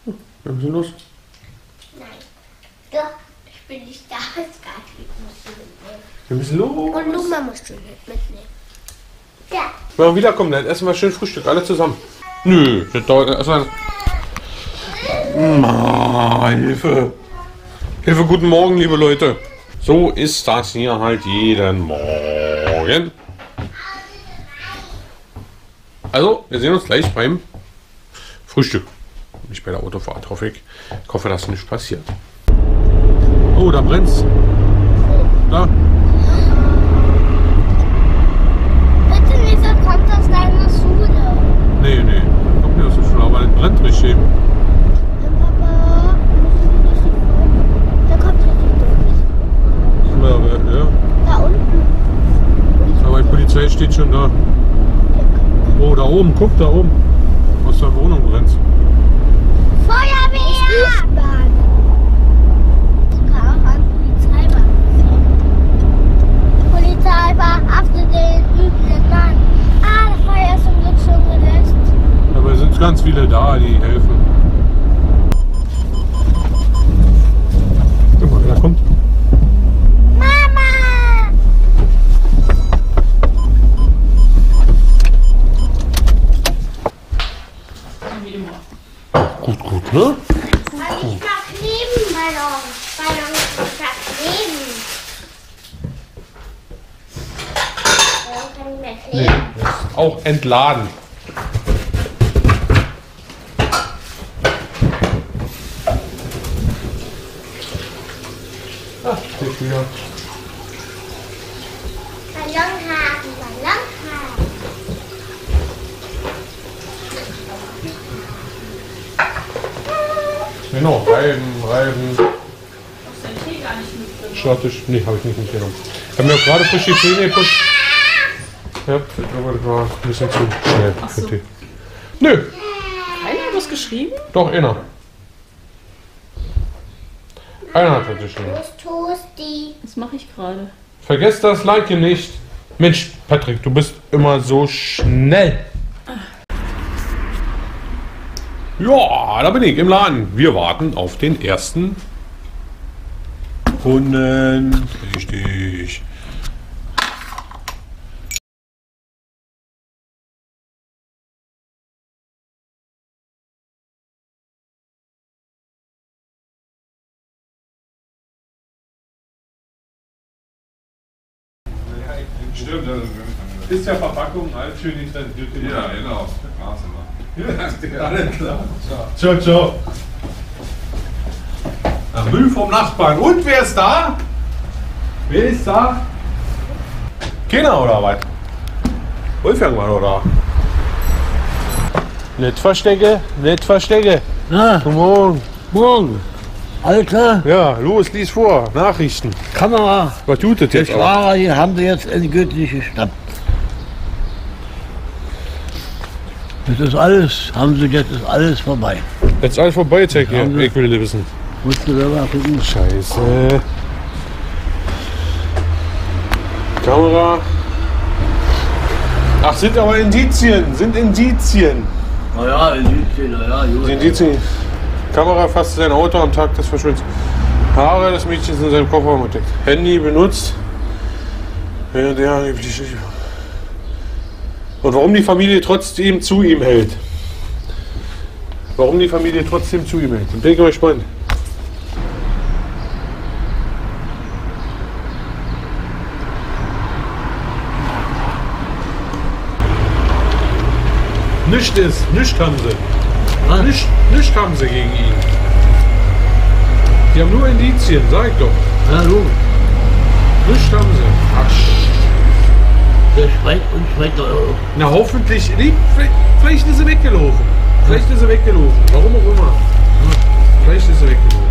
Wir müssen los. Nein. Doch, ich bin nicht da. Wir müssen los. Und Luma musst du nicht mitnehmen. Ja. Wenn wir wiederkommen, dann essen wir schön Frühstück, alle zusammen. Nö, das dauert erstmal. Hilfe. Hilfe, guten Morgen, liebe Leute. So ist das hier halt jeden Morgen. Also, wir sehen uns gleich beim Frühstück. Nicht bei der Autofahrt, hoffe ich. Ich hoffe, dass nichts passiert. Oh, da brennt's. Da. Bitte nicht, das kommt aus deiner Schule. Nee, kommt nicht aus der Schule, aber das brennt richtig. Papa, da kommt richtig durch. Ja. Da unten. Aber die Polizei steht schon da. Oh, da oben, guck da oben. Aus der Wohnung brennt. Feuerwehr! Kann auch an Polizeiwagen. Polizei verhaftet den üblen Mann. Das Feuer ist zum Glück schon gelöscht. Aber es sind ganz viele da, die helfen. Guck mal, wer da kommt. Mama! Gut, ne? Kann ich verkleben, Ballon? Ballon verkleben. Ballon kann ich mehr kleben. Auch entladen. Steht wieder. Ballon haben, Ballon haben. Genau, Reiben. Hast du deinen Tee gar nicht mit drin? Schottisch. Nee, habe ich nicht mitgenommen. Ich habe mir gerade frisch die Zähne geputzt. Ja, aber das war ein bisschen zu schnell für Tee. Nö, Keiner hat was geschrieben? doch einer. Einer hat das geschrieben. Toasty. Das mache ich gerade. Vergesst das Like nicht. Mensch, Patrick, du bist immer so schnell. Ja, da bin ich im Laden. Wir warten auf den ersten Kunden. Richtig. Stimmt, ist ja Verpackung, alles schön nicht drin. Ja, genau. Ja, alles klar. Ciao, ciao. Müll vom Nachbarn. Und wer ist da? Wer ist da? Kinder oder was? Wolfgang war oder? Nicht verstecke, nicht verstecke. Na, Guten Morgen. morgen. Alter, Ja, los, lies vor. Nachrichten. Kamera. Was tut das Der jetzt auch? Schwager, den haben sie jetzt endgültig geschnappt. Das ist alles, haben sie jetzt, ist alles vorbei. Jetzt ist alles vorbei, Zeig hier. Haben Sie- Ich will wissen. Musst du selber gucken. Scheiße. Kamera. Ach, sind aber Indizien. Sind Indizien. Naja, Indizien, naja, gut. Die Indizien. Kamera fasst sein Auto am Tag des Verschwindens. Haare des Mädchens in seinem Kofferraum entdeckt. Handy benutzt. Während er angeblich. Und warum die Familie trotzdem zu ihm hält. Warum die Familie trotzdem zu ihm hält. Bin ich mal gespannt. Nichts ist, nichts haben sie. Was? Nichts haben sie gegen ihn. Die haben nur Indizien, sag ich doch. Na du, Nichts haben sie. Ach, der schreit und schreit doch. na hoffentlich, nee, vielleicht ist sie weggelaufen. Vielleicht ist sie weggelaufen. Warum auch immer. Vielleicht ist sie weggelaufen.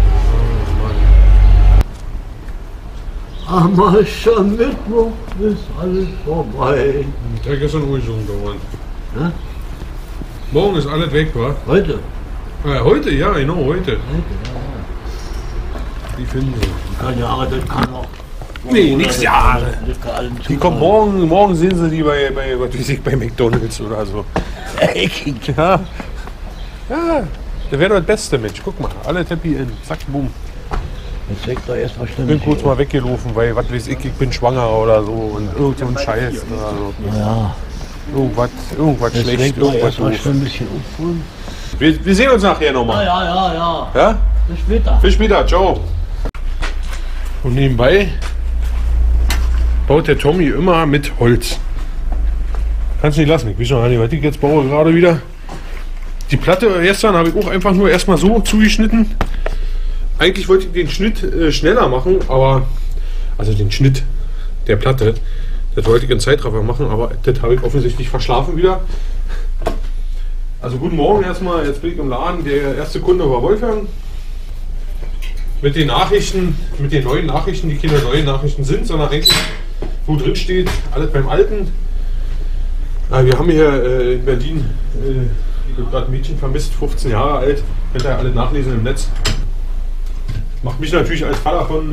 Oh Mann. Am Aschermittwoch ist alles vorbei. Der hat gestern umgesungen geworden. Ja? Morgen ist alles weg, wa? Heute. Heute, ja, genau, heute. Heute, ja. Die finden sie. Keine Jahre, das kann noch. Nee, nichts Jahre. Das kann alles Die kommen morgen sehen sie die was weiß ich, bei McDonalds oder so. Ja. Ja. Das wäre doch das Beste, Mensch. Guck mal, alle Teppich in. Zack, boom. Jetzt legt er erst mal Bin ständig. kurz mal weggelaufen, weil, was weiß ich bin schwanger oder so. Und irgend so ein Scheiß. Oder so. Ja, Irgendwas jetzt schlecht, legt er irgendwas erst mal doof. schon ein bisschen umfüllen. Wir sehen uns nachher nochmal. Ja. Ja? Bis später. Bis später, ciao. Und nebenbei baut der Tommy immer mit Holz. Kannst nicht lassen. Ich weiß noch nicht, was ich jetzt baue gerade wieder. Die Platte gestern habe ich auch einfach nur erstmal so zugeschnitten. Eigentlich wollte ich den Schnitt schneller machen, aber also den Schnitt der Platte, das wollte ich in Zeitraffer machen, aber das habe ich offensichtlich verschlafen wieder. Also guten Morgen erstmal, jetzt bin ich im Laden. Der erste Kunde war Wolfgang. Mit den Nachrichten, mit den neuen Nachrichten, die keine neuen Nachrichten sind, sondern eigentlich, wo drin steht, alles beim Alten. Wir haben hier in Berlin gerade ein Mädchen vermisst, 15 Jahre alt. Könnt ihr ja alles nachlesen im Netz. Macht mich natürlich als Vater von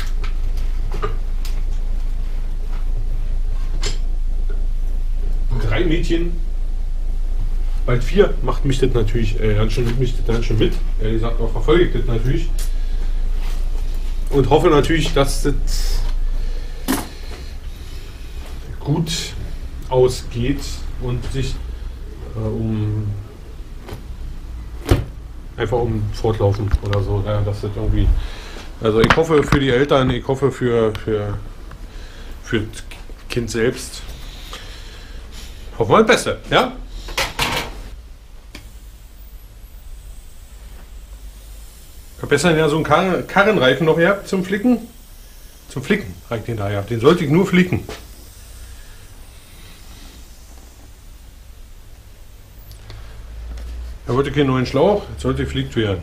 drei Mädchen, bald 4, macht mich das natürlich ganz schön mit. Ehrlich gesagt, auch verfolge ich das natürlich. Und hoffe natürlich, dass das gut ausgeht und sich einfach um Fortlaufen oder so, ja, dass das irgendwie. Also ich hoffe für die Eltern, ich hoffe für das Kind selbst. Hoffen wir das Beste, ja? Ich habe gestern ja so einen Karrenreifen noch gehabt zum Flicken. Zum Flicken reicht den da ja. Den sollte ich nur flicken. Da wollte ich keinen neuen Schlauch, jetzt sollte geflickt werden.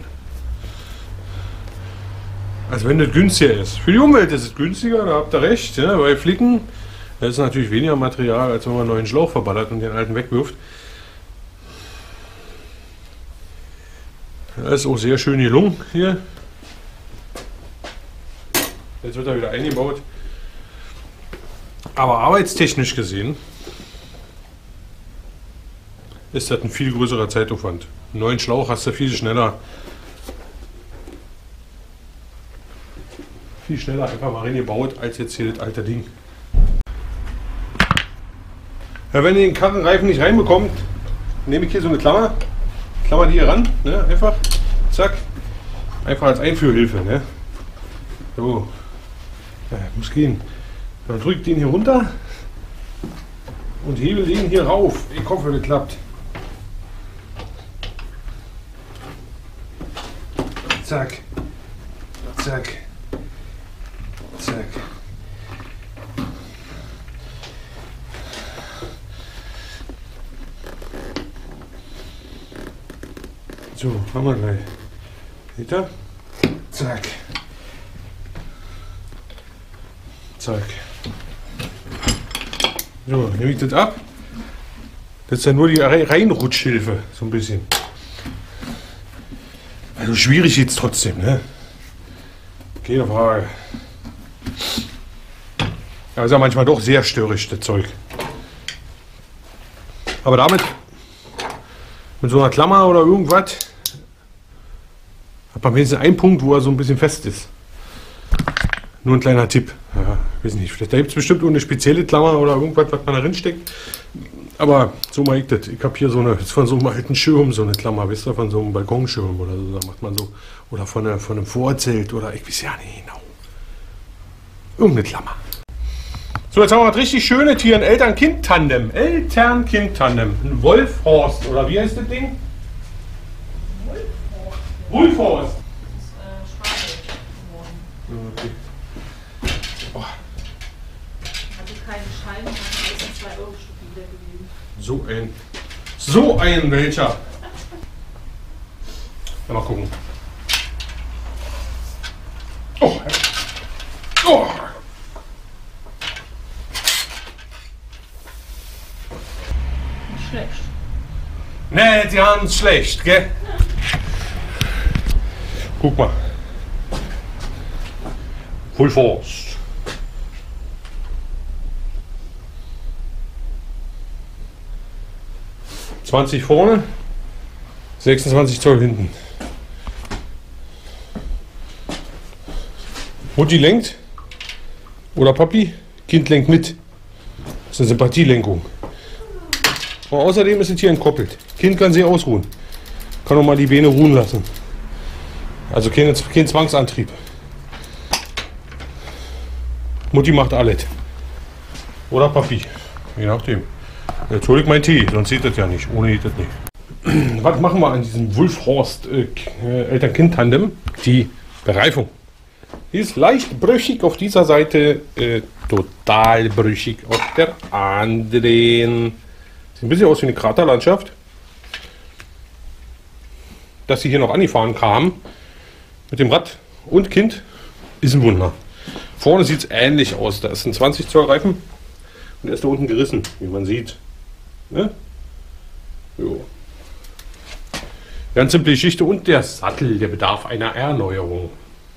Also wenn das günstiger ist. Für die Umwelt ist es günstiger, da habt ihr recht. Ja, weil Flicken, das ist natürlich weniger Material, als wenn man einen neuen Schlauch verballert und den alten wegwirft. Das ist auch sehr schön gelungen hier. Jetzt wird er wieder eingebaut. Aber arbeitstechnisch gesehen ist das ein viel größerer Zeitaufwand. Einen neuen Schlauch hast du viel schneller einfach mal reingebaut, als jetzt hier das alte Ding. Ja, wenn ihr den Karrenreifen nicht reinbekommt, nehme ich hier so eine Klammer die hier ran, ne? Einfach, zack, einfach als Einführhilfe. Ne? So, ja, muss gehen. Dann drücke ich den hier runter und hebel den hier rauf. Ich hoffe, das klappt. Zack, zack, zack. So, haben wir gleich. Seht ihr? Zack. Zack. So, nehme ich das ab. Das ist ja nur die Reinrutschhilfe, so ein bisschen. Also schwierig jetzt trotzdem, ne? Keine Frage. Ja, ist ja manchmal doch sehr störrisch, das Zeug. Aber damit, mit so einer Klammer oder irgendwas, hat man wenigstens einen Punkt, wo er so ein bisschen fest ist. Nur ein kleiner Tipp. Ja, weiß nicht, vielleicht gibt es bestimmt eine spezielle Klammer oder irgendwas, was man da drin steckt. Aber so mache ich das. Ich habe hier so eine, von so einem alten Schirm, so eine Klammer, wisst ihr, von so einem Balkonschirm oder so, da macht man so. Oder von einem Vorzelt oder ich weiß ja nicht genau. Irgendeine Klammer. So, jetzt haben wir was richtig Schönes hier, ein Eltern-Kind-Tandem. Eltern-Kind-Tandem. Ein Wolfhorst, oder wie heißt das Ding? Wolfhorst. Okay. Oh. Also keine Scheine, das sind 2 Euro Stück wieder gegeben. So ein welcher. Ja, mal gucken. Oh. Oh. Nicht schlecht. Nicht ganz schlecht, gell? Guck mal. Wolfhorst. $20 vorne, 26 Zoll hinten. Mutti lenkt oder Papi, Kind lenkt mit. Das ist eine Sympathielenkung. Und außerdem ist es hier entkoppelt. Kind kann sich ausruhen. Kann auch mal die Beine ruhen lassen. Also kein Zwangsantrieb. Mutti macht alles. Oder Papi. Je nachdem. Jetzt hole ich meinen Tee, sonst sieht das ja nicht. Ohne geht das nicht. Was machen wir an diesem Wulfhorst Eltern-Kind-Tandem? Die Bereifung. Die ist leicht brüchig auf dieser Seite, total brüchig auf der anderen. Sieht ein bisschen aus wie eine Kraterlandschaft. Dass sie hier noch angefahren kamen mit dem Rad und Kind, ist ein Wunder. Vorne sieht es ähnlich aus. Da ist ein 20 Zoll Reifen und er ist da unten gerissen, wie man sieht. Ne? Jo. Ganz simple Geschichte. Und der Sattel, der bedarf einer Erneuerung.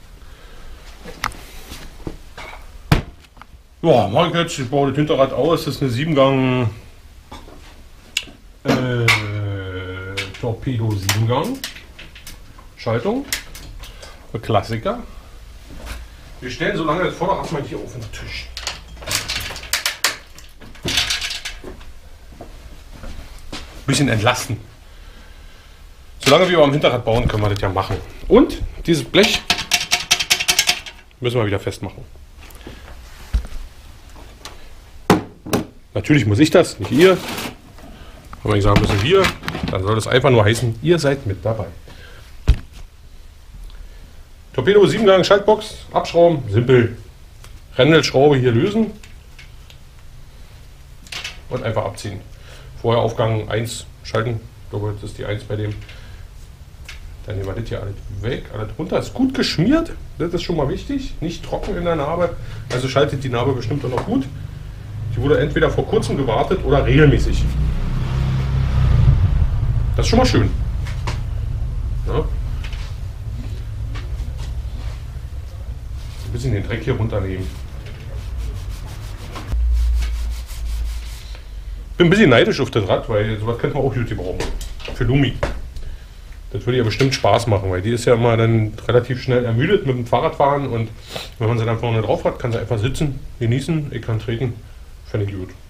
Ja, mach ich jetzt. Ich baue das Hinterrad aus. Das ist eine 7-Gang Torpedo 7-Gang Schaltung. Ein Klassiker. Wir stellen so lange das Vorderrad mal hier auf den Tisch. Bisschen entlasten. Solange wir am Hinterrad bauen, können wir das ja machen. Und dieses Blech müssen wir wieder festmachen. Natürlich muss ich das, nicht ihr. Aber wenn ich sagen müssen wir, dann soll das einfach nur heißen, ihr seid mit dabei. Torpedo 7-Gang Schaltbox, abschrauben, simpel. Rändelschraube hier lösen und einfach abziehen. Vorher Aufgang 1 schalten, ich glaube, das ist die 1 bei dem. Dann nehmen wir das hier alles weg, alles runter. Ist gut geschmiert, das ist schon mal wichtig. Nicht trocken in der Narbe, also schaltet die Narbe bestimmt auch noch gut. Die wurde entweder vor kurzem gewartet oder regelmäßig. Das ist schon mal schön. Ja. Ein bisschen den Dreck hier runternehmen. Bin ein bisschen neidisch auf das Rad, weil sowas könnte man auch gut gebrauchen. Für Lumi. Das würde ja bestimmt Spaß machen, weil die ist ja immer dann relativ schnell ermüdet mit dem Fahrradfahren und wenn man sie dann vorne drauf hat, kann sie einfach sitzen, genießen, ich kann treten. Fände ich gut.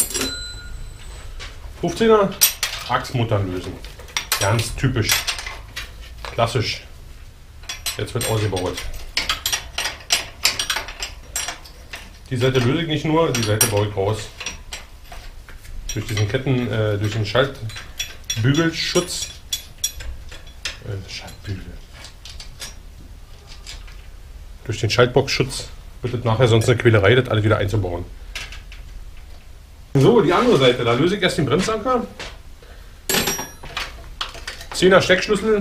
15er Achsmuttern lösen. Ganz typisch. Klassisch. Jetzt wird ausgebaut. Die Seite löse ich nicht nur, die Seite baue ich raus. Durch diesen durch den Schaltbügelschutz. Schaltbügel. Durch den Schaltboxschutz wird es nachher sonst eine Quälerei, das alles wieder einzubauen. So, die andere Seite, da löse ich erst den Bremsanker. 10er Steckschlüssel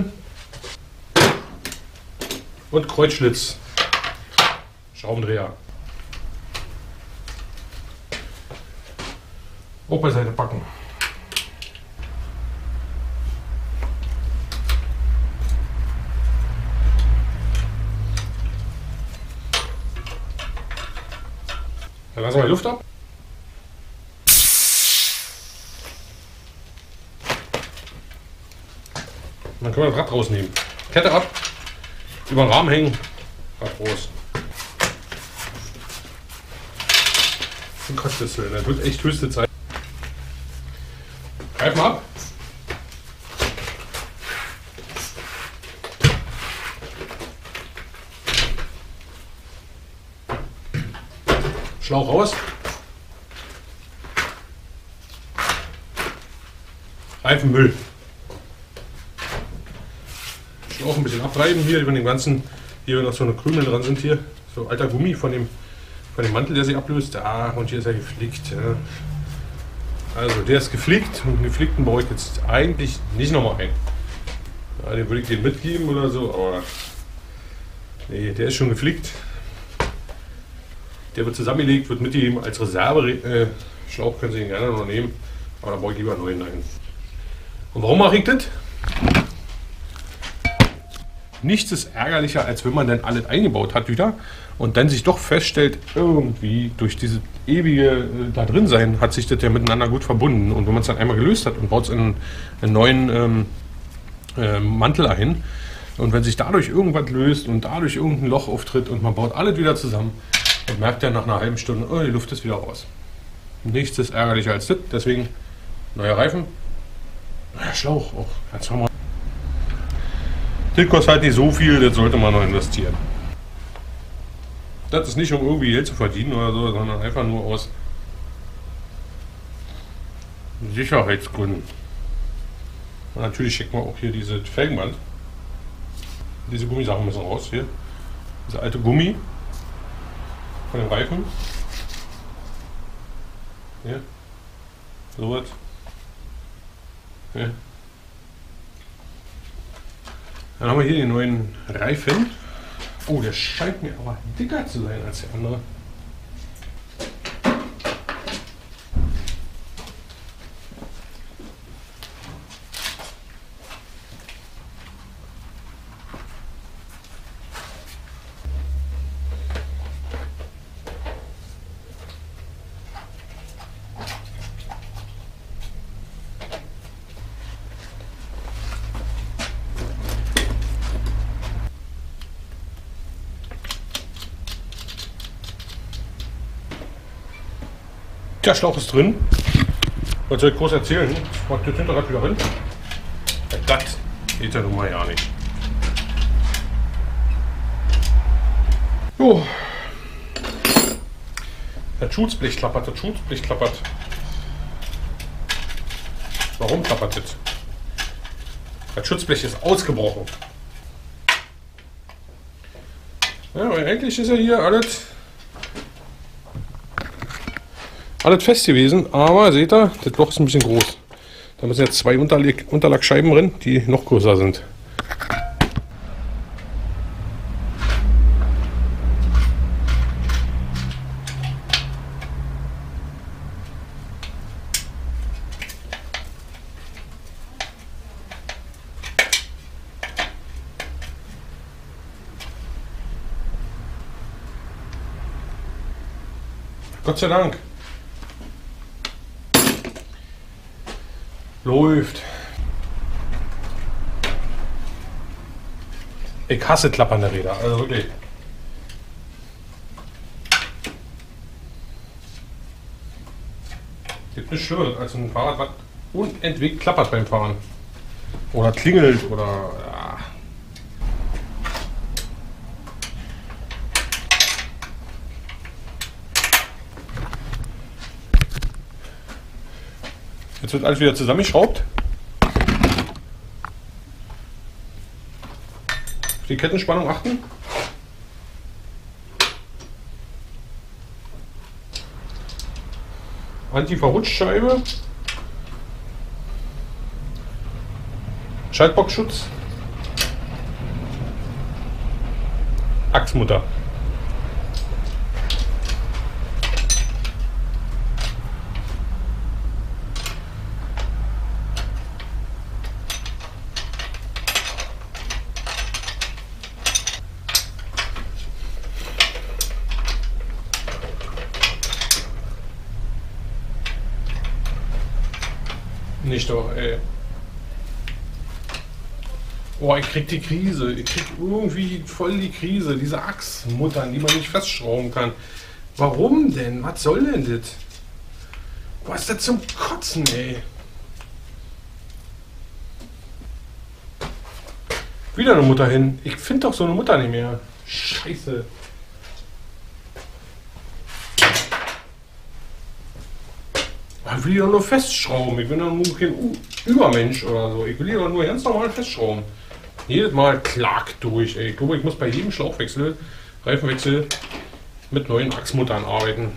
und Kreuzschlitz. Schraubendreher. Auch beiseite packen. Dann lassen wir die Luft ab. Dann können wir das Rad rausnehmen. Kette ab, über den Rahmen hängen, Rad raus. Und Kratzschlüssel, das wird echt höchste Zeit. Greifen ab. Schlauch raus. Reifenmüll. Schlauch ein bisschen abreiben hier über den ganzen, hier noch so eine Krümel dran sind hier. So alter Gummi von dem Mantel, der sich ablöst. Ah, und hier ist er geflickt. Ja. Also der ist geflickt und den geflickten baue ich jetzt eigentlich nicht nochmal ein. Ja, den würde ich den mitgeben oder so, aber nee, der ist schon geflickt. Der wird zusammengelegt, wird mitgegeben als Reserve. Schlauch können Sie ihn gerne noch nehmen, aber da baue ich lieber einen neuen ein. Und warum mache ich das? Nichts ist ärgerlicher, als wenn man dann alles eingebaut hat wieder und dann sich doch feststellt, irgendwie durch dieses ewige da drin sein, hat sich das ja miteinander gut verbunden. Und wenn man es dann einmal gelöst hat und baut es in einen neuen Mantel ein. Und wenn sich dadurch irgendwas löst und dadurch irgendein Loch auftritt und man baut alles wieder zusammen, dann merkt er nach einer halben Stunde, oh, die Luft ist wieder raus. Nichts ist ärgerlicher als das, deswegen neuer Reifen, neuer Schlauch auch. Jetzt haben wir. Das kostet halt nicht so viel, das sollte man noch investieren. Das ist nicht, um irgendwie Geld zu verdienen oder so, sondern einfach nur aus Sicherheitsgründen. Und natürlich schicken wir auch hier diese Felgenband. Diese Gummisachen müssen raus hier. Diese alte Gummi von dem Reifen. Hier. So was. Hier. Dann haben wir hier den neuen Reifen. Oh, der scheint mir aber dicker zu sein als der andere. Der Schlauch ist drin. Was soll ich groß erzählen? Ich mag das Hinterrad wieder rein. Das geht ja nun mal ja nicht. Jo. Das Schutzblech klappert, das Schutzblech klappert. Warum klappert das? Das Schutzblech ist ausgebrochen. Ja, weil eigentlich ist ja hier alles fest gewesen, aber seht ihr, das Loch ist ein bisschen groß. Da müssen jetzt zwei Unterlagsscheiben drin, die noch größer sind. Gott sei Dank. Läuft. Ich hasse klappernde Räder, also wirklich. Gibt nichts Schlimmeres als ein Fahrrad, was unentwegt klappert beim Fahren. Oder klingelt oder. Ja. Jetzt wird alles wieder zusammengeschraubt. Auf die Kettenspannung achten. Anti-Verrutschscheibe. Schaltboxschutz. Achsmutter. Nicht doch, ey. Oh, ich krieg die Krise. Ich krieg irgendwie voll die Krise. Diese Achsmuttern, die man nicht festschrauben kann. Warum denn? Was soll denn das? Was ist das zum Kotzen, ey? Wieder eine Mutter hin. Ich finde doch so eine Mutter nicht mehr. Scheiße. Ich will die doch nur festschrauben. Ich bin doch nur kein Übermensch oder so. Ich will die doch nur ganz normal festschrauben. Jedes Mal klack durch. Ey. Ich glaube, ich muss bei jedem Schlauchwechsel, Reifenwechsel mit neuen Achsmuttern arbeiten.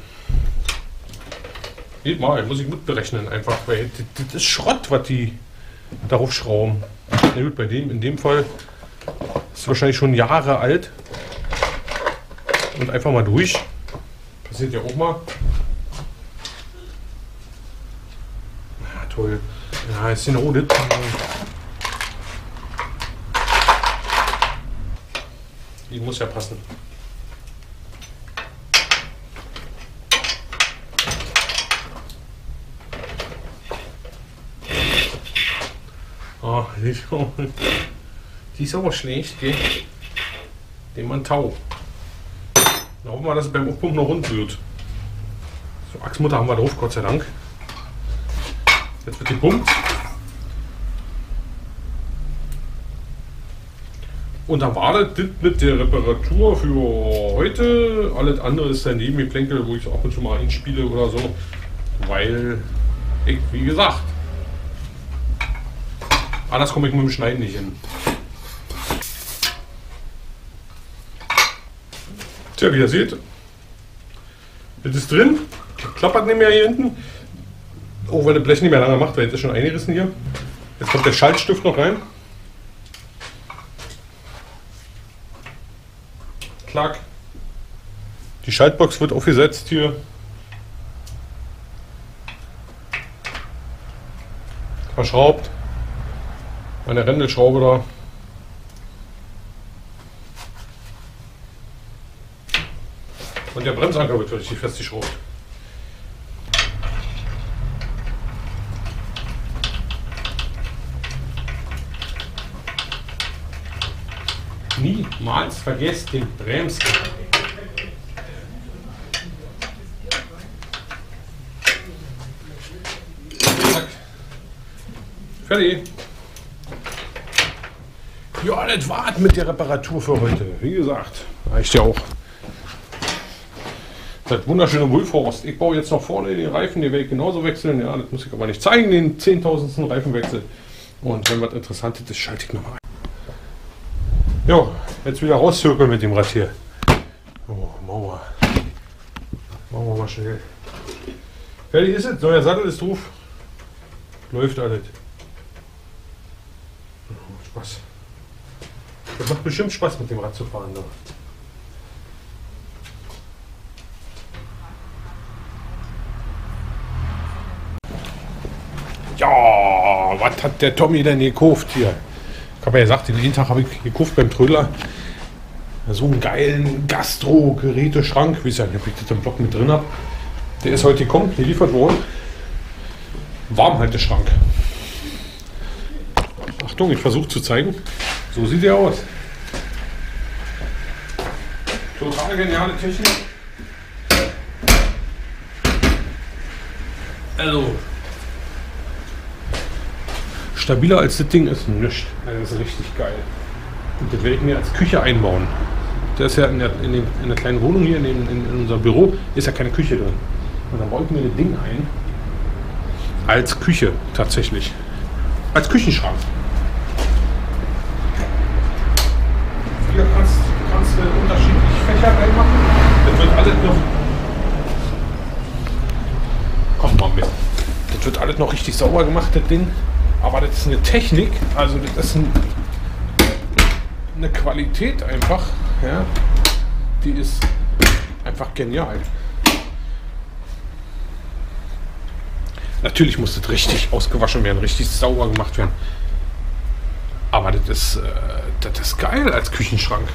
Jedes Mal muss ich mitberechnen einfach, weil das ist Schrott, was die darauf schrauben. Na gut, bei dem, in dem Fall ist es wahrscheinlich schon Jahre alt. Und einfach mal durch. Passiert ja auch mal. Toll. Ja, jetzt sind rote. Die muss ja passen. Oh, die ist aber schlecht, gell? Den man tau. Dann hoffen wir, dass es beim Aufpumpen noch rund wird. So, Achsmutter haben wir drauf, Gott sei Dank. Jetzt wird gepumpt. Und dann war das mit der Reparatur für heute. Alles andere ist daneben Geplänkel, wo ich ab und zu mal einspiele oder so. Weil ich, wie gesagt, anders komme ich mit dem Schneiden nicht hin. Tja, wie ihr seht, das ist drin. Klappert nicht mehr hier hinten. Auch weil das Blech nicht mehr lange macht, weil jetzt ist schon eingerissen hier. Jetzt kommt der Schaltstift noch rein. Klack. Die Schaltbox wird aufgesetzt hier. Verschraubt. Meine Rändelschraube da. Und der Bremsanker wird richtig festgeschraubt. Niemals vergesst den Bremsanker. Zack. Fertig. Ja, das war's mit der Reparatur für heute. Wie gesagt, reicht ja auch. Das wunderschöne Wulfhorst. Ich baue jetzt noch vorne den Reifen, den werde ich genauso wechseln. Ja, das muss ich aber nicht zeigen, den 10.000. Reifenwechsel. Und wenn was Interessantes ist, schalte ich nochmal ein. Ja, jetzt wieder rauszirkeln mit dem Rad hier. Oh, machen wir mal schnell. Fertig ist es, neuer Sattel ist drauf. Läuft alles. Spaß. Das macht bestimmt Spaß mit dem Rad zu fahren. Da. Ja, was hat der Tommy denn gekauft hier? Ich habe ja gesagt, den Tag habe ich gekauft beim Trödler. So einen geilen Gastro-Geräteschrank, wie ich das im Blog mit drin habe. Der ist heute gekommen, geliefert worden. Warmhalteschrank. Achtung, ich versuche zu zeigen. So sieht der aus. Total geniale Technik. Also, stabiler als das Ding ist nichts. Das ist richtig geil. Und das werde ich mir als Küche einbauen. Der ist ja in der kleinen Wohnung hier, in unserem Büro, ist ja keine Küche drin. Und dann baue ich mir das Ding ein. Als Küche tatsächlich. Als Küchenschrank. Hier kannst du unterschiedliche Fächer reinmachen. Das wird alles noch. Kommt mal mit. Das wird alles noch richtig sauber gemacht, das Ding. Aber das ist eine Technik, also das ist eine Qualität einfach, ja, die ist einfach genial. Natürlich muss das richtig ausgewaschen werden, richtig sauber gemacht werden. Aber das ist geil als Küchenschrank.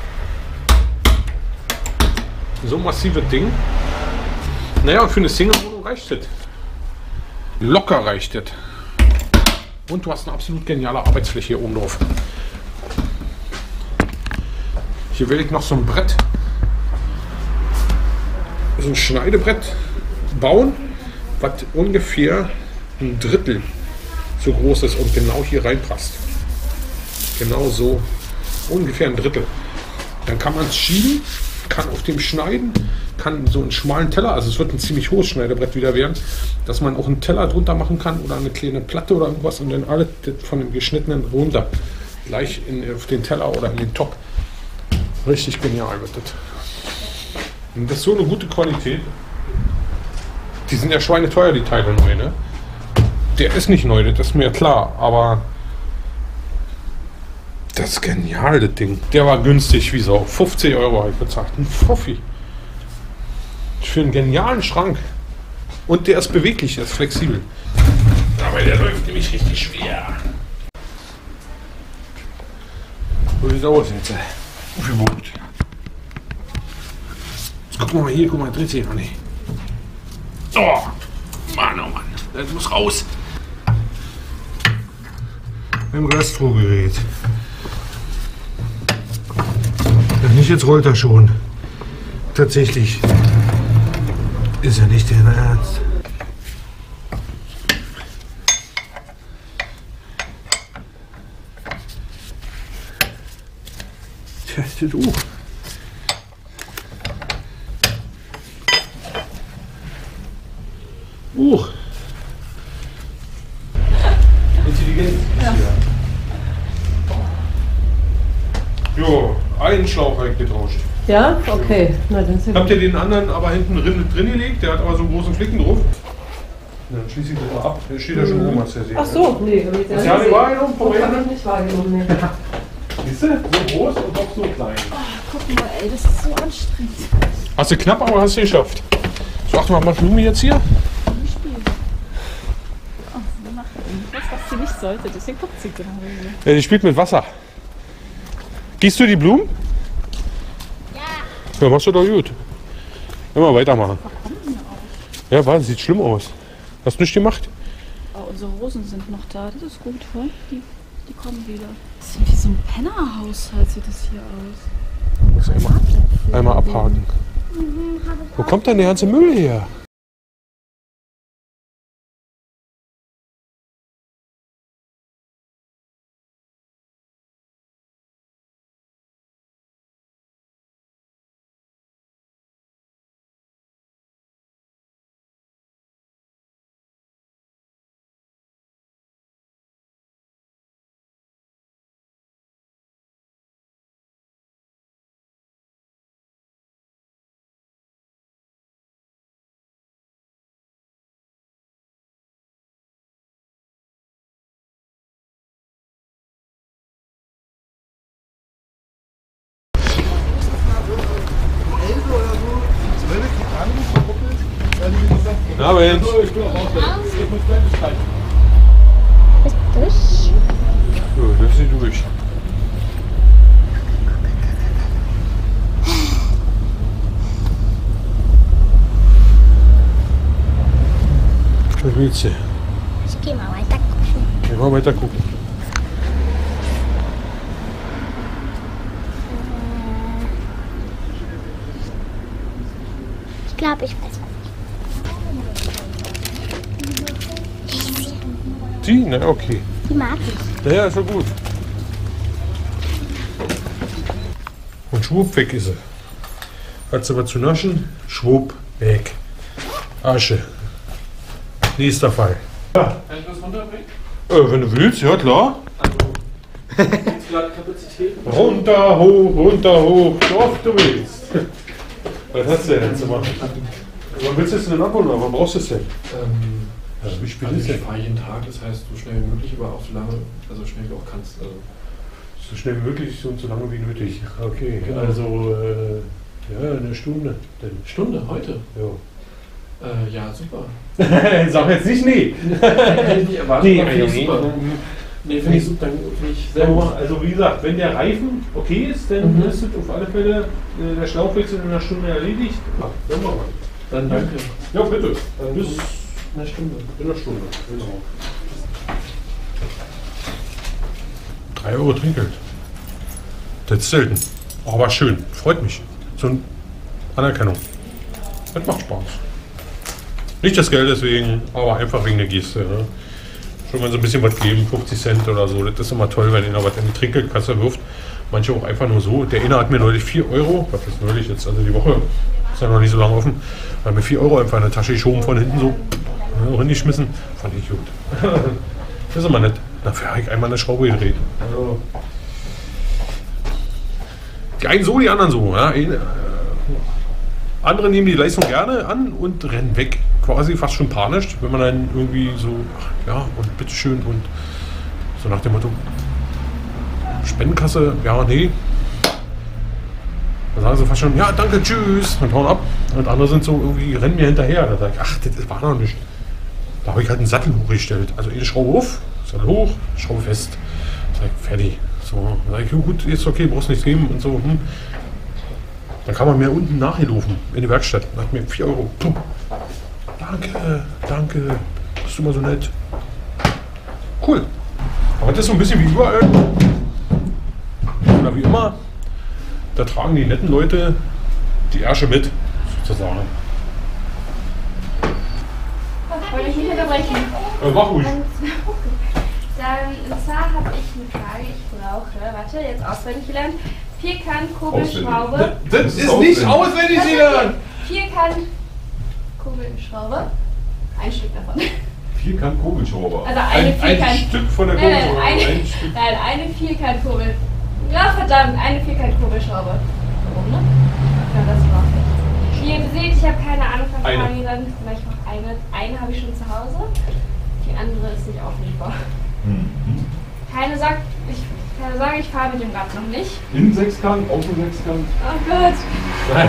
So ein massives Ding. Naja, und für eine Single-Wohnung reicht das. Locker reicht das. Und du hast eine absolut geniale Arbeitsfläche hier oben drauf. Hier will ich noch so ein Brett, so ein Schneidebrett bauen, was ungefähr ein Drittel so groß ist und genau hier reinpasst. Genau so, ungefähr ein Drittel. Dann kann man es schieben, kann auf dem schneiden, kann so einen schmalen Teller, also es wird ein ziemlich hohes Schneidebrett wieder werden, dass man auch einen Teller drunter machen kann oder eine kleine Platte oder irgendwas und dann alles von dem geschnittenen runter gleich auf den Teller oder in den Topf. Richtig genial wird das. Und das ist so eine gute Qualität. Die sind ja schweineteuer, die Teile neu, ne? Der ist nicht neu, das ist mir klar, aber das ist genial, das Ding. Der war günstig wie Sau. 50 € habe ich bezahlt. Ein Fuffi. Für einen genialen Schrank. Und der ist beweglich, der ist flexibel. Aber der läuft nämlich richtig schwer. So sieht es aus jetzt. Aufgebucht. Jetzt gucken wir mal hier, guck mal, dreht sich noch nicht. Oh, Mann, oh Mann. Das muss raus. Im Gastrogerät. Nicht, jetzt rollt er schon. Tatsächlich. Ist ja nicht dein Ernst. Tja, du. Intelligenz. Ja. Jo, einen Schlauch habe ich getauscht. Ja? Okay. Na, dann ist ja Habt ihr den anderen aber hinten drin gelegt? Der hat aber so einen großen Flicken drauf. Dann schließe ich das mal ab. Der steht ja schon oben, hast du ja sehen. Ach so, nee. Hab ich Hast du ja nicht wahrgenommen? Das habe ich nicht wahrgenommen, nee. Siehst du? So groß und doch so klein. Guck mal, ey, das ist so anstrengend. Hast du knapp, aber hast du geschafft. So, achte mal, Blume jetzt hier. Was sie nicht sollte, deswegen guckt sie gerade. Ja, die spielt mit Wasser. Gießt du die Blumen? Ja. Ja, machst du doch gut. Immer weitermachen. Ja, warte, sieht schlimm aus. Hast du nicht gemacht? Oh, unsere Rosen sind noch da, das ist gut, wa? Die kommen wieder. Das ist wie so ein Pennerhaushalt, sieht das hier aus. Einmal abhaken. Wo kommt denn der ganze Müll her? Na, Mensch. Bist du? Ja, das ist durch. Was willst du? Ich geh mal weiter gucken. Geh mal weiter gucken. Ich glaube, ich weiß was. Die? Na, okay. Die mag ich. Ja, ist ja gut. Und schwupp, weg ist sie. Hat sie was zu naschen? Schwupp, weg. Asche. Nächster Fall. Ja. Kann ich was runterbringen? Wenn du willst, ja klar. Also, gibt's gerade Kapazitäten? Runter, hoch, so oft du willst. Was hast du denn zu machen? Wann willst du es denn abholen? Wann brauchst du es denn? Ja, wie spät Also ist ich denn? fahre jeden Tag, das heißt so schnell wie möglich, aber auch so lange, also schnell wie du auch kannst. Also. So schnell wie möglich und so lange wie nötig. Okay, Genau. also ja, eine Stunde. Denn. Stunde heute? Ja. Ja, super. Sag jetzt nicht nee. Hätte ich nicht erwartet, Nee, aber finde ich nee. super. Nee, finde ich super, dann finde ich sehr gut. Also wie gesagt, wenn der Reifen okay ist, dann ist es auf alle Fälle der Schlauchwechsel in einer Stunde erledigt. Ja, dann machen wir. Dann danke. Ja, bitte. Dann Bis eine Stunde. in einer Stunde. Genau. 3 Euro Trinkgeld. Das ist selten. Aber schön. Freut mich. So eine Anerkennung. Das macht Spaß. Nicht das Geld deswegen, aber einfach wegen der Geste. Ne? Schon mal so ein bisschen was geben, 50 Cent oder so. Das ist immer toll, wenn einer was in die Trinkgeldkasse wirft. Manche auch einfach nur so. Der eine hat mir neulich 4 Euro, was ist neulich jetzt, also die Woche, ist ja noch nicht so lange offen, hat mir 4 Euro einfach in der Tasche geschoben, von hinten so reingeschmissen. Fand ich gut. Das ist immer nett. Dafür habe ich einmal eine Schraube gedreht. Also, die einen so, die anderen so. Ja? Andere nehmen die Leistung gerne an und rennen weg. Quasi fast schon panisch, wenn man dann irgendwie so, ach, ja, und bitteschön und so nach dem Motto, Spendenkasse, ja, nee. Da sagen sie fast schon, ja, danke, tschüss, und hauen ab. Und andere sind so irgendwie, rennen mir hinterher. Da sage ich, ach, das war noch nicht. Da habe ich halt einen Sattel hochgestellt. Also eine Schraube auf, Sattel hoch, Schraube fest. Sag ich, fertig. So, dann sage ich, ja, gut, ist okay, brauchst nichts geben und so. Dann kam man mir unten nachgelaufen in die Werkstatt und hat mir 4 Euro. Puh. Danke, danke, bist du mal so nett. Cool. Aber das ist so ein bisschen wie überall. Oder wie immer. Da tragen die netten Leute die Ärsche mit, sozusagen. Wollte ich nicht unterbrechen. Mach ruhig. Und zwar habe ich eine Frage. Ich brauche, warte, jetzt auswendig gelernt. Vierkant-Kugelschraube. Das ist nicht auswendig gelernt! Vierkant-Kugelschraube. Ein Stück davon. Vierkant-Kugelschrauber. Also eine Vierkant. Ein Stück von der Kugelschraube. Nein, eine Vierkant-Kugel. Ja, verdammt, eine Vierkant-Kugelschraube. Warum, ne? Ja, das brauche ich. Wie ihr seht, ich habe keine Ahnung von Fahrrädern. Ich mache eine. Eine habe ich schon zu Hause. Die andere ist nicht auffindbar. Keine Sorge, ich fahre mit dem Rad noch nicht. In Sechskant, auf dem Sechskant. Oh Gott. Nein.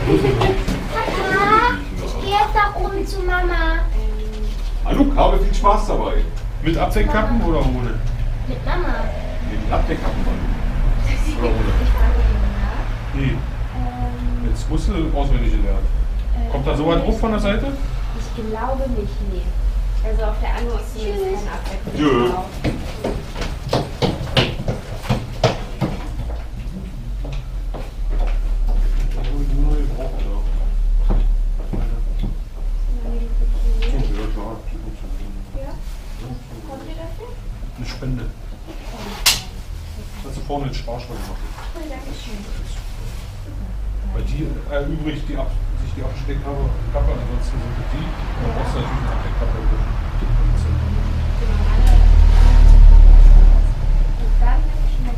Papa, ich gehe jetzt nach oben zu Mama. Hallo, habe viel Spaß dabei. Mit Abdeckkappen oder ohne? Mit Mama. Mit Abdeckkappen oder ohne? Ich frage ihn nach. Nee. Jetzt musst du auswendig lernen. Kommt da so weit drauf von der Seite? Ich glaube nicht, nee. Also auf der anderen ist zumindest keine Abdeckung. Jö. Eine Spende. Kannst du vorne den Sparschwein machen. Weil die erübrigt sich die Absteckkappe, ansonsten sind die. Da brauchst du natürlich eine Absteckkappe. Und dann habe ich schon mal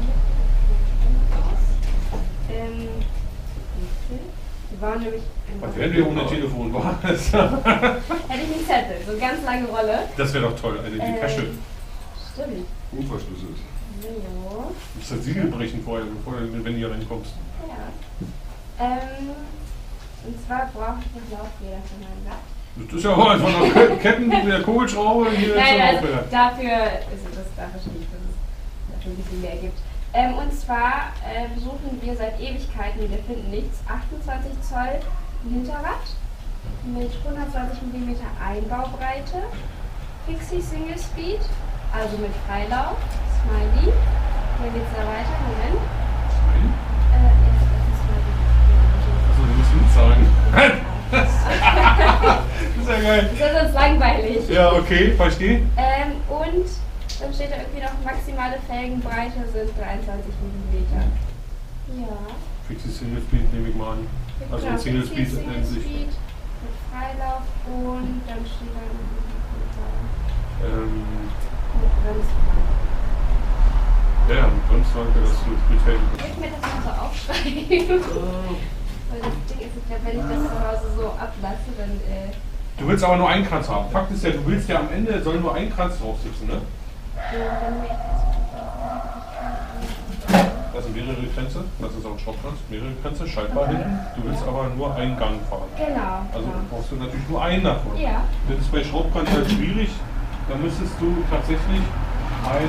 die waren nämlich. Was wären wir ohne Telefon? Hätte ich einen Zettel, so eine ganz lange Rolle. Das wäre doch toll, eine Tasche. Stimmt. Unverschlüsselt. So. Du musst das Siegel brechen vorher, wenn du hier reinkommst. Ja. Und zwar brauche ich noch Laufräder für mein Rad. Das ist ja auch von der Ketten der Kugelschraube hier Nein, zum also Laufräder. dafür ist es dafür nicht, dass es dafür ein bisschen mehr gibt. Und zwar suchen wir seit Ewigkeiten, wir finden nichts, 28 Zoll Hinterrad mit 120 mm Einbaubreite, Fixie Single Speed, also mit Freilauf, Smiley. Dann geht es da weiter, Moment. Achso, du musst nicht sagen. Das ist ja geil. Das ist sonst langweilig. Ja, okay, verstehe. Und dann steht da irgendwie noch maximale Felgenbreite sind 23 mm. Ja. Fixie Single Speed nehme ich mal an. Also ein Single Speed nennt sich. Mit Freilauf und dann steht da mit Bremsfranke. Ja, mit Bremsfranke, das wird mit Felgen. Ich will mir das mal so aufschreiben. Weil das Ding ist, wenn ich das zu Hause so ablasse, dann. Du willst aber nur einen Kranz haben. Fakt ist ja, du willst ja am Ende, soll nur ein Kranz drauf sitzen, ne? Das sind mehrere Kränze, das ist auch ein Schraubkranz, mehrere Kränze, schaltbar hinten. Du willst aber nur einen Gang fahren. Genau. Also brauchst du natürlich nur einen davon. Ja. Das ist bei Schraubkranz halt schwierig. Da müsstest du tatsächlich ein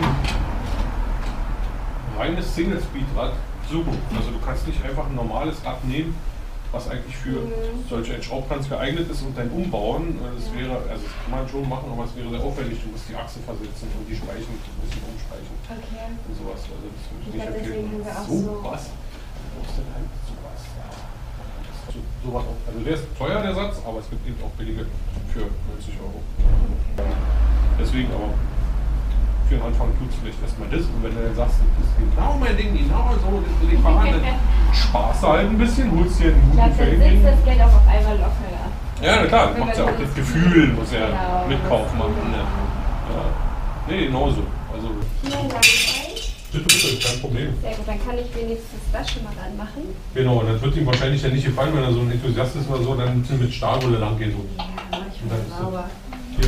reines Single-Speed-Rad suchen. Also du kannst nicht einfach ein normales Rad nehmen, was eigentlich für solch ein Schraubkranz geeignet ist und dann umbauen. Das wäre, also das kann man schon machen, aber es wäre sehr aufwendig. Du musst die Achse versetzen und die Speichen ein bisschen umspeichen. Okay. Und sowas. Also das würde ich nicht deswegen empfehlen. haben wir auch So was? Du brauchst dann halt sowas. Sowas auch. Also der ist teuer, der Satz, aber es gibt eben auch billige für 90 €. Deswegen aber für den Anfang tut es vielleicht erstmal das. Und wenn du dann sagst, das ist genau mein Ding, genau so, das will ich fahren, dann sparst du halt ein bisschen, holst dir einen Ich guten glaube, dann Felgen. sitzt das Geld auch auf einmal lockerer. Ja, na klar, Wenn macht ja man auch das das- Gefühl, muss ja Genau. mitkaufen machen. Ne? Ja. Nee, genauso. Also, Vielen Dank euch. bitte, kein Problem. Sehr gut, dann kann ich wenigstens das schon mal anmachen. Genau, und das wird ihm wahrscheinlich ja nicht gefallen, wenn er so ein Enthusiast ist oder so, dann mit Stahlrolle lang geht. So. Ja, dann mach ich Und dann mal ist sauber. Hier.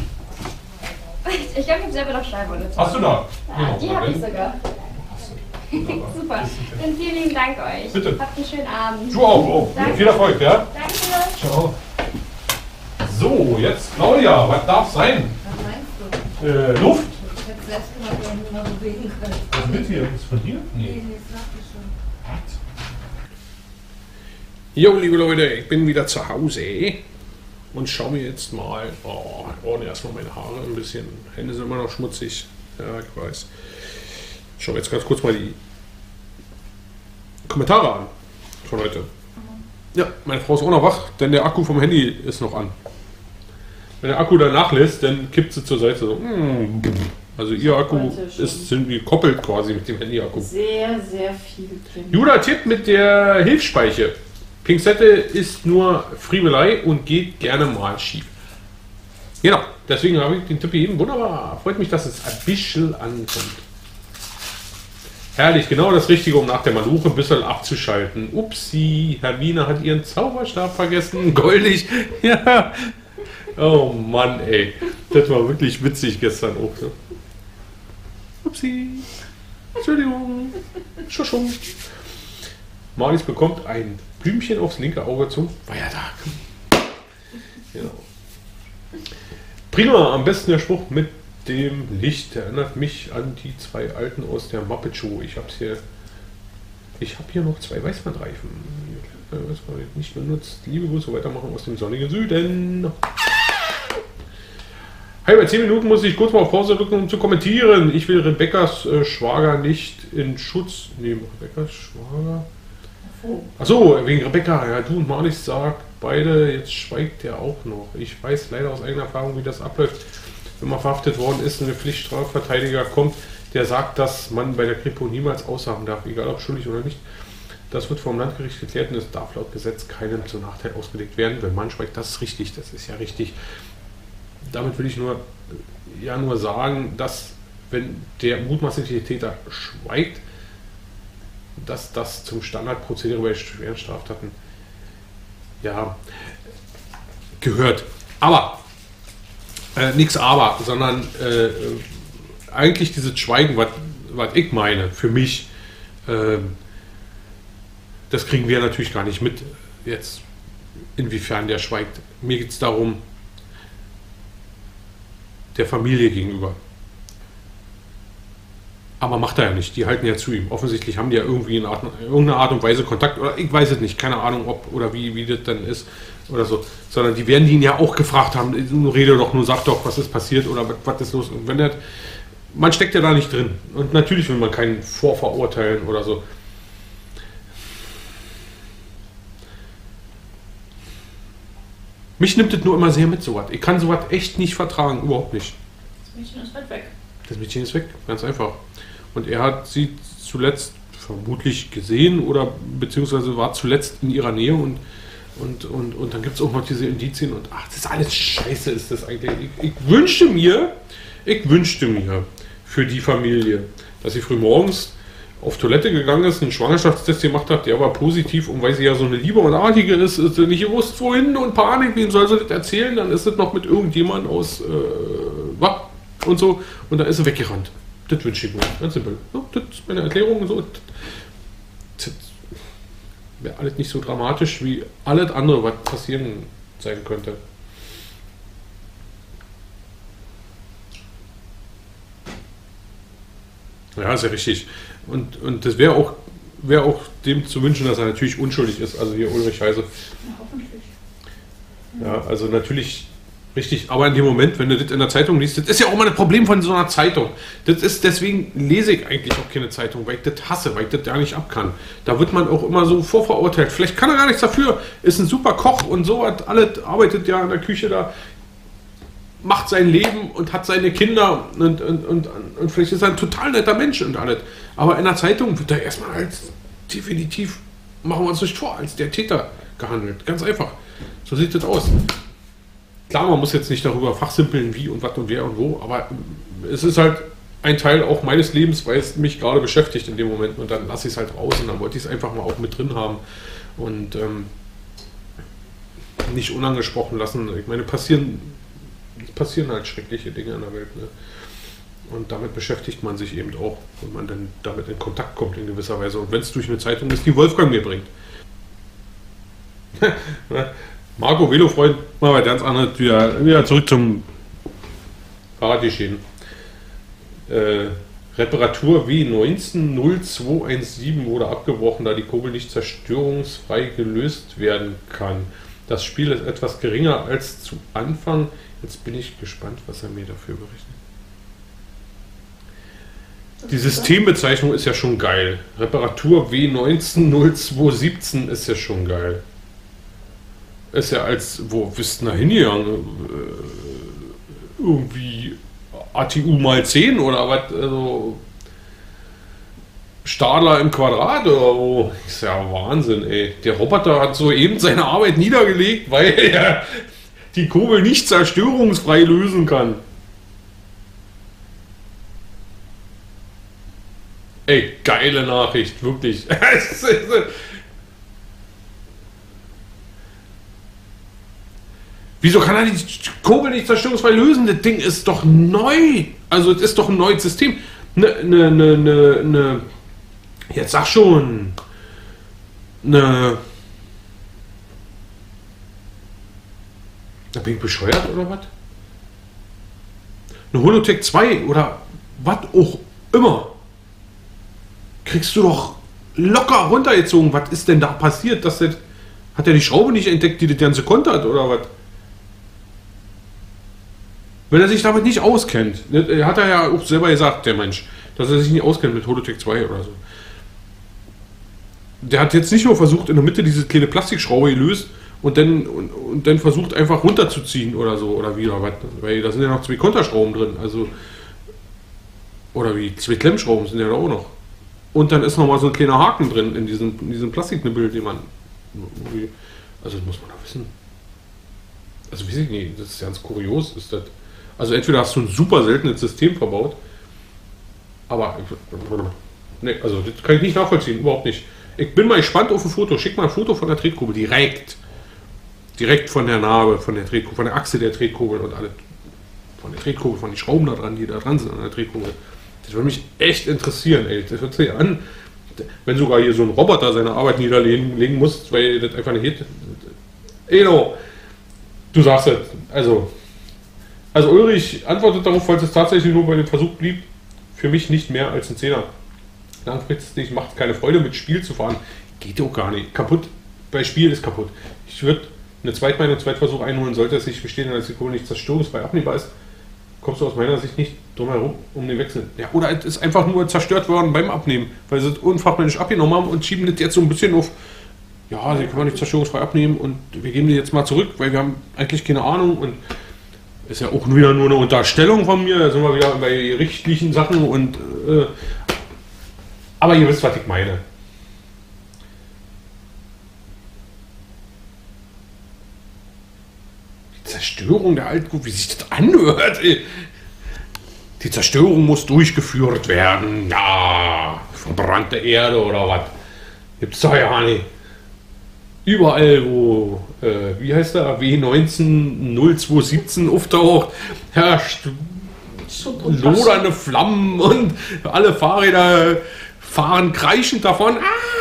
Ich glaube, ich habe selber noch Schleimwolle. Hast du da? Ja, die habe ich sogar. Wunderbar. Super. Dann vielen lieben Dank euch. Bitte. Habt einen schönen Abend. Du auch. Oh. Danke. Viel Erfolg, ja? Danke. Ciao. So, jetzt Claudia, was darf sein? Was meinst du? Luft? Ich hätte das letzte Mal gerne mal bewegen können. Was mit hier? Ist von hier? Nee, das sagte ich schon. Jo, liebe Leute, ich bin wieder zu Hause und schaue mir jetzt mal, ordne erstmal meine Haare ein bisschen, Hände sind immer noch schmutzig, Ja, ich weiß. Schauen wir jetzt ganz kurz mal die Kommentare an von heute. Ja, meine Frau ist auch noch wach, denn der Akku vom Handy ist noch an. Wenn der Akku dann nachlässt, dann kippt sie zur Seite so. Also ihr Akku sind gekoppelt quasi mit dem Handy-Akku. Sehr, sehr viel drin. Judah tippt mit der Hilfsspeiche. Pinzette ist nur Friemelei und geht gerne mal schief. Genau, deswegen habe ich den Tipp gegeben. Wunderbar, freut mich, dass es ein bisschen ankommt. Herrlich, genau das Richtige, um nach der Maluche ein bisschen abzuschalten. Upsi, Herr Wiener hat ihren Zauberstab vergessen. Goldig, ja. Oh Mann, ey. Das war wirklich witzig gestern auch. So. Upsi. Entschuldigung. Schuschum. Marlies bekommt ein Blümchen aufs linke Auge zum Feiertag. Genau. Prima, am besten der Spruch mit dem Licht. Der erinnert mich an die zwei alten aus der Muppet Show. Ich habe hier noch 2 Weißbandreifen. Nicht benutzt. Liebe Grüße, weitermachen aus dem sonnigen Süden. Hey, bei 10 Minuten muss ich kurz mal auf Pause drücken, um zu kommentieren. Ich will Rebekkas Schwager nicht in Schutz nehmen. Rebekkas Schwager? Achso, wegen Rebekka. Ja, du und Marlies sagt beide, jetzt schweigt der auch noch. Ich weiß leider aus eigener Erfahrung, wie das abläuft. Wenn man verhaftet worden ist und ein Pflichtstrafverteidiger kommt, der sagt, dass man bei der Kripo niemals aussagen darf, egal ob schuldig oder nicht. Das wird vom Landgericht geklärt und es darf laut Gesetz keinem zum Nachteil ausgelegt werden. Wenn man schweigt, das ist richtig, das ist ja richtig. Damit will ich nur sagen, dass wenn der mutmaßliche Täter schweigt, dass das zum Standardprozedere bei schweren Straftaten ja gehört. Aber nichts aber, sondern eigentlich dieses Schweigen, was ich meine, für mich, das kriegen wir natürlich gar nicht mit, jetzt inwiefern der schweigt. Mir geht es darum, der Familie gegenüber. Aber macht er ja nicht, die halten ja zu ihm. Offensichtlich haben die ja irgendwie in irgendeiner Art und Weise Kontakt, oder ich weiß es nicht, keine Ahnung, ob oder wie das dann ist oder so. Sondern die werden ihn ja auch gefragt haben, rede doch nur, sag doch, was ist passiert oder was ist los. Und wenn der, man steckt ja da nicht drin. Und natürlich will man keinen vorverurteilen oder so. Mich nimmt das nur immer sehr mit, sowas. Ich kann sowas echt nicht vertragen, überhaupt nicht. Das Mädchen ist halt weg. Das Mädchen ist weg, ganz einfach. Und er hat sie zuletzt vermutlich gesehen oder beziehungsweise war zuletzt in ihrer Nähe und dann gibt es auch noch diese Indizien und ach, das ist alles scheiße, ist das eigentlich. Ich wünschte mir für die Familie, dass sie früh morgens auf Toilette gegangen ist, einen Schwangerschaftstest gemacht hat, der war positiv und weil sie ja so eine Liebe und Artige ist sie nicht gewusst, wohin und Panik, wem soll sie das erzählen, dann ist es noch mit irgendjemand aus Watt und so und da ist sie weggerannt. Das wünsche ich mir, ganz simpel. Ja, das ist meine Erklärung. So. Das wäre alles nicht so dramatisch wie alles andere, was passieren sein könnte. Ja, ist ja richtig. Und das wäre auch dem zu wünschen, dass er natürlich unschuldig ist. Also hier Ulrich Heise. Ja, hoffentlich. Ja, also natürlich richtig. Aber in dem Moment, wenn du das in der Zeitung liest, das ist ja auch immer ein Problem von so einer Zeitung. Deswegen lese ich eigentlich auch keine Zeitung, weil ich das hasse, weil ich das ja nicht ab kann. Da wird man auch immer so vorverurteilt. Vielleicht kann er gar nichts dafür. Ist ein super Koch und so was. Alles arbeitet ja in der Küche da. Macht sein Leben und hat seine Kinder und vielleicht ist er ein total netter Mensch und alles. Aber in der Zeitung wird er erstmal als definitiv, machen wir uns nicht vor, als der Täter gehandelt. Ganz einfach. So sieht das aus. Klar, man muss jetzt nicht darüber fachsimpeln, wie und was und wer und wo, aber es ist halt ein Teil auch meines Lebens, weil es mich gerade beschäftigt in dem Moment und dann lasse ich es halt raus und dann wollte ich es einfach mal auch mit drin haben und nicht unangesprochen lassen. Ich meine, passieren halt schreckliche Dinge in der Welt. Ne? Und damit beschäftigt man sich eben auch, wenn man dann damit in Kontakt kommt in gewisser Weise. Und wenn es durch eine Zeitung ist, die Wolfgang mir bringt. Marco, Velofreund, mal bei ganz anderes, wieder zurück zum Fahrradgeschehen. Reparatur W190217 wurde abgebrochen, da die Kurbel nicht zerstörungsfrei gelöst werden kann. Das Spiel ist etwas geringer als zu Anfang. Jetzt bin ich gespannt, was er mir dafür berichtet. Die Systembezeichnung ist ja schon geil. Reparatur W190217 ist ja schon geil. Ist ja als, wo bist du da hingegangen? Irgendwie ATU mal 10 oder was? Also Stadler im Quadrat oder wo? Ist ja Wahnsinn, ey. Der Roboter hat soeben seine Arbeit niedergelegt, weil er die Kurbel nicht zerstörungsfrei lösen kann. Ey, geile Nachricht, wirklich. Wieso kann er die Kurbel nicht zerstörungsfrei lösen? Das Ding ist doch neu. Also, es ist doch ein neues System. Jetzt sag schon. Da bin ich bescheuert oder was? Eine Holotech 2 oder was auch immer. Kriegst du doch locker runtergezogen. Was ist denn da passiert? Hat er die Schraube nicht entdeckt, die das Ganze kontert oder was? Wenn er sich damit nicht auskennt, hat er ja auch selber gesagt, der Mensch, dass er sich nicht auskennt mit Holotech 2 oder so. Der hat jetzt nicht nur versucht, in der Mitte diese kleine Plastikschraube gelöst und dann versucht einfach runterzuziehen oder so, oder wie, oder was. Weil da sind ja noch 2 Konterschrauben drin, also. Oder wie, 2 Klemmschrauben sind ja da auch noch. Und dann ist nochmal so ein kleiner Haken drin in diesem Plastiknibbel, den man. Also, das muss man da wissen. Also, weiß ich nicht, das ist ganz kurios, ist das. Also, entweder hast du ein super seltenes System verbaut, aber. Ne, also, das kann ich nicht nachvollziehen, überhaupt nicht. Ich bin mal gespannt auf ein Foto. Schick mal ein Foto von der Tretkurbel direkt. Direkt von der Narbe, von der Tretkurbel, von der Achse der Tretkurbel und alle. Von der Tretkurbel, von den Schrauben da dran, die da dran sind an der Tretkurbel. Das würde mich echt interessieren, ey. Das hört sich an, wenn sogar hier so ein Roboter seine Arbeit niederlegen muss, weil das einfach nicht geht. Eno, du sagst es. Also Ulrich antwortet darauf, falls es tatsächlich nur bei dem Versuch blieb, für mich nicht mehr als ein 10er. Langfristig macht es keine Freude, mit Spiel zu fahren. Geht auch gar nicht. Kaputt. Bei Spiel ist kaputt. Ich würde eine Zweitmeinung, Zweitversuch einholen, sollte es sich bestehen, dass die Kurbel nicht zerstörungsfrei abnehmbar ist. Kommst du aus meiner Sicht nicht drum herum um den Wechsel. Ja, oder es ist einfach nur zerstört worden beim Abnehmen, weil sie es unfachmännisch abgenommen haben und schieben das jetzt so ein bisschen auf, ja, sie können wir nicht zerstörungsfrei abnehmen und wir geben die jetzt mal zurück, weil wir haben eigentlich keine Ahnung und ist ja auch wieder nur eine Unterstellung von mir, da sind wir wieder bei gerichtlichen Sachen und aber ihr wisst, was ich meine. Die Zerstörung der Altkurbel, wie sich das anhört. Ey. Die Zerstörung muss durchgeführt werden. Ja, verbrannte Erde oder was. Gibt's doch ja nicht. Überall, wo, wie heißt der, W190217 auftaucht, herrscht lodernde Flammen und alle Fahrräder fahren kreischend davon.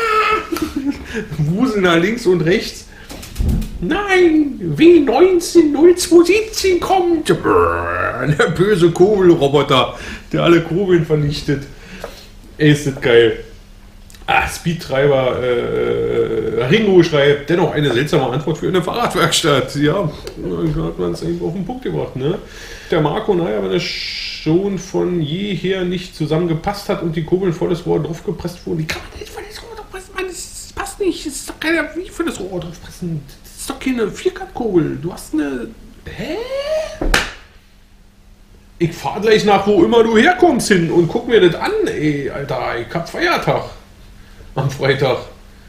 Wuseln nach links und rechts. Nein, W190217 kommt. Der böse Kurbelroboter, der alle Kurbeln vernichtet. Ey, ist das geil. Speedtreiber Ringo schreibt, dennoch eine seltsame Antwort für eine Fahrradwerkstatt. Ja, da hat man es eben auf den Punkt gebracht. Ne? Der Marco, naja, wenn es schon von jeher nicht zusammengepasst hat und die Kurbeln volles Rohr draufgepresst wurden, die kann man nicht volles Rohr draufpressen, Mann, das passt nicht. Das ist doch keine, wie volles Rohr draufpressen. Das ist doch keine Vierkantkurbel. Du hast eine. Hä? Ich fahr gleich nach, wo immer du herkommst hin und guck mir das an, ey, Alter, ich hab Feiertag. Am Freitag.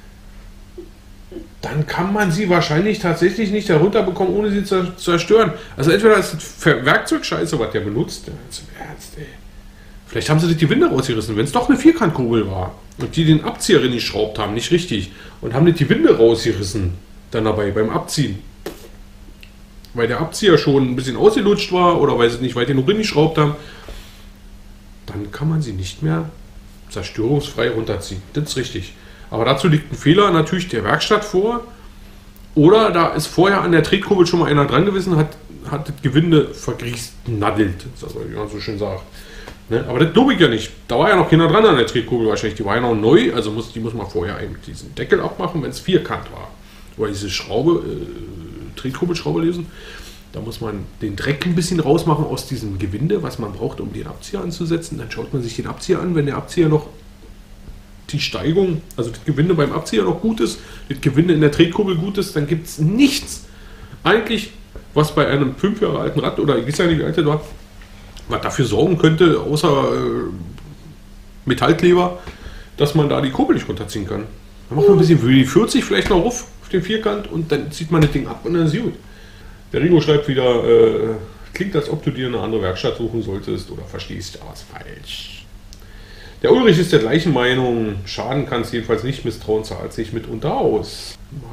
Dann kann man sie wahrscheinlich tatsächlich nicht herunterbekommen, ohne sie zu zerstören. Also entweder ist das Werkzeug scheiße, was der benutzt. Ja, im Ernst, ey. Vielleicht haben sie das Gewinde rausgerissen, wenn es doch eine Vierkantkurbel war. Und die den Abzieher geschraubt haben, nicht richtig. Und haben das Gewinde rausgerissen. Dann dabei, beim Abziehen. Weil der Abzieher schon ein bisschen ausgelutscht war oder weil sie nicht weit genug geschraubt haben. Dann kann man sie nicht mehr zerstörungsfrei runterziehen. Das ist richtig. Aber dazu liegt ein Fehler natürlich der Werkstatt vor. Oder da ist vorher an der Tretkurbel schon mal einer dran gewesen, hat das Gewinde vergriesnaddelt, wie man so schön sagt. Ne? Aber das glaube ich ja nicht. Da war ja noch keiner dran an der Tretkurbel wahrscheinlich. Die war ja noch neu, also die muss man vorher eben diesen Deckel abmachen, wenn es vierkant war. Oder diese Schraube, Tretkurbelschraube lesen. Da muss man den Dreck ein bisschen rausmachen aus diesem Gewinde, was man braucht, um den Abzieher anzusetzen. Dann schaut man sich den Abzieher an, wenn der Abzieher noch die Steigung, also das Gewinde beim Abzieher noch gut ist, das Gewinde in der Tretkurbel gut ist, dann gibt es nichts eigentlich, was bei einem 5 Jahre alten Rad oder ich weiß ja nicht, wie alt der war, was dafür sorgen könnte, außer Metallkleber, dass man da die Kurbel nicht runterziehen kann. Dann macht man ein bisschen wie 40 vielleicht noch auf den Vierkant und dann zieht man das Ding ab und dann ist gut. Der Rigo schreibt wieder, klingt, als ob du dir eine andere Werkstatt suchen solltest oder verstehst was falsch. Der Ulrich ist der gleichen Meinung, schaden kann es jedenfalls nicht, Misstrauen zahlt sich mitunter aus.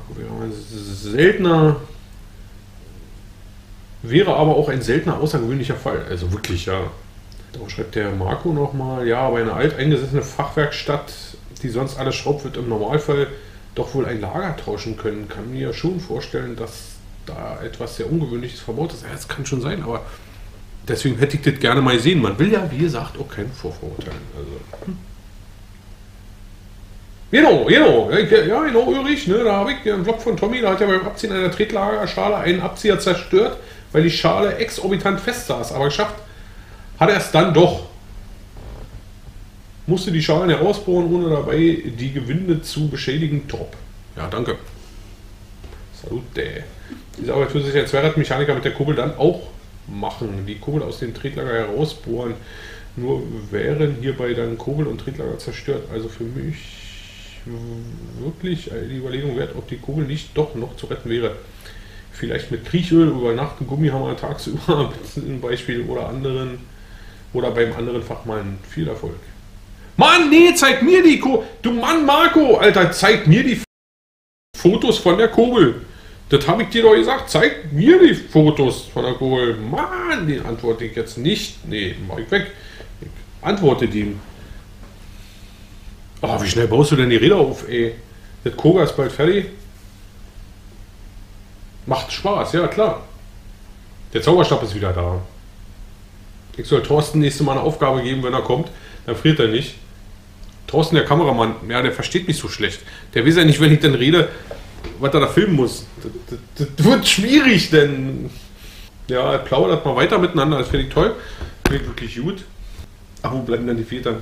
Wäre aber auch ein seltener, außergewöhnlicher Fall, also wirklich, ja. Da schreibt der Marco nochmal, ja, aber eine alteingesessene Fachwerkstatt, die sonst alles schraubt, wird im Normalfall doch wohl ein Lager tauschen können. Kann mir schon vorstellen, dass da etwas sehr Ungewöhnliches verbaut ist. Ja, das kann schon sein, aber deswegen hätte ich das gerne mal sehen. Man will ja, wie gesagt, auch keinen Vorverurteilen. Also, Genau, ja, genau, Ulrich, ne, da habe ich einen Vlog von Tommy, da hat er beim Abziehen einer Tretlagerschale einen Abzieher zerstört, weil die Schale exorbitant fest saß. Aber geschafft hat er es dann doch. Musste die Schalen herausbohren, ohne dabei die Gewinde zu beschädigen. Top. Ja, danke. Salute. Diese Arbeit für sich als Zweiradmechaniker mit der Kurbel dann auch machen. Die Kurbel aus dem Tretlager herausbohren. Nur wären hierbei dann Kurbel und Tretlager zerstört. Also für mich wirklich die Überlegung wert, ob die Kurbel nicht doch noch zu retten wäre. Vielleicht mit Kriechöl über Nacht, Gummihammer tagsüber zum Beispiel oder beim anderen Fachmann. Viel Erfolg. Mann, nee, zeig mir die Kurbel. Du Mann, Marco, Alter, zeig mir die Fotos von der Kurbel. Das habe ich dir doch gesagt. Zeig mir die Fotos von der Kurbel. Mann, den antworte ich jetzt nicht. Nee, mach ich weg. Ich antworte dem. Oh, wie schnell baust du denn die Räder auf, ey? Das Koga ist bald fertig. Macht Spaß, ja klar. Der Zauberstab ist wieder da. Ich soll Thorsten nächste Mal eine Aufgabe geben, wenn er kommt. Dann friert er nicht. Thorsten, der Kameramann, ja, der versteht mich so schlecht. Der weiß ja nicht, wenn ich dann rede, was er da filmen muss. Das wird schwierig, denn ja, plaudert mal weiter miteinander, das finde ich toll. Finde ich wirklich gut. Ach, wo bleiben dann die Väter?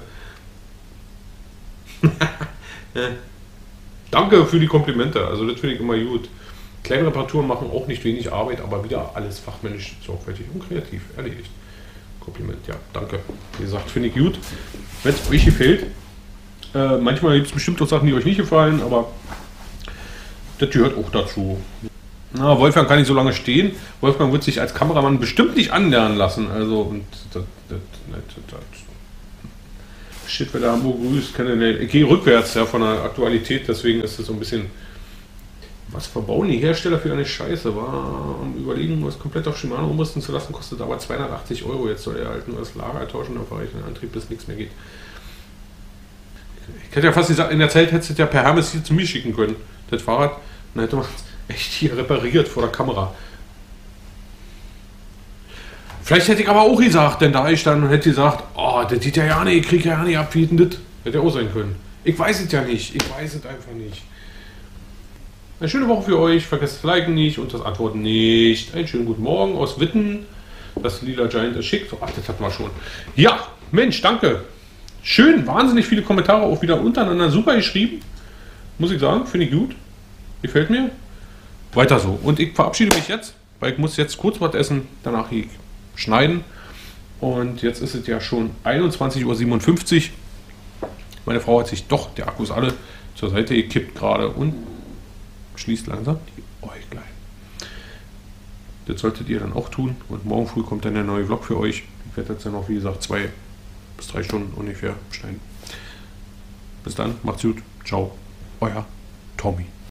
Danke für die Komplimente, also das finde ich immer gut. Kleine Reparaturen machen auch nicht wenig Arbeit, aber wieder alles fachmännisch, sorgfältig und kreativ erledigt. Kompliment, ja, danke. Wie gesagt, finde ich gut. Wenn es euch gefällt, manchmal gibt es bestimmt auch Sachen, die euch nicht gefallen, aber das gehört auch dazu. Na, Wolfgang kann nicht so lange stehen. Wolfgang wird sich als Kameramann bestimmt nicht anlernen lassen. Also, und shit, wer da Hamburg grüßt, ich gehe rückwärts ja, von der Aktualität, deswegen ist es so ein bisschen. Was verbauen die Hersteller für eine Scheiße? War am Überlegen, was komplett auf Shimano umrüsten zu lassen, kostet aber 280 €. Jetzt soll er halt nur das Lager tauschen, dann fahre ich den Antrieb, bis nichts mehr geht. Ich hätte ja fast gesagt, in der Zeit hättest du ja per Hermes hier zu mir schicken können, das Fahrrad. Dann hätte man es echt hier repariert vor der Kamera. Vielleicht hätte ich aber auch gesagt, denn da ich dann und hätte gesagt, oh, das sieht ja nicht, ich kriege ja nicht ab, wie denn das? Hätte ja auch sein können. Ich weiß es ja nicht, ich weiß es einfach nicht. Eine schöne Woche für euch, vergesst das Liken nicht und das Antworten nicht. Einen schönen guten Morgen aus Witten. Das lila Giant ist schick. Ach, das hatten wir schon. Ja, Mensch, danke. Schön, wahnsinnig viele Kommentare auch wieder untereinander. Super geschrieben. Muss ich sagen, finde ich gut. Gefällt mir. Weiter so. Und ich verabschiede mich jetzt, weil ich muss jetzt kurz was essen. Danach hier schneiden. Und jetzt ist es ja schon 21:57 Uhr. Meine Frau hat sich doch, der Akku ist alle, zur Seite gekippt gerade und schließt langsam die Äuglein. Das solltet ihr dann auch tun. Und morgen früh kommt dann der neue Vlog für euch. Ich werde jetzt dann noch, wie gesagt, 2 bis 3 Stunden ungefähr schneiden. Bis dann, macht's gut. Ciao. Euer Tommy.